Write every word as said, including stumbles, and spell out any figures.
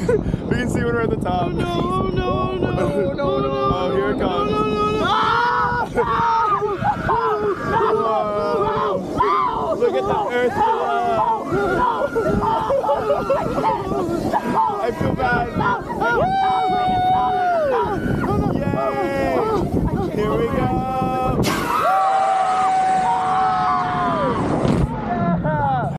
We can see when we're at the top. Oh no, no, no, no, no, no. Oh, here it comes. No, no, no, no. Whoa. Look at the earth below. I feel bad. Yay! Here we go.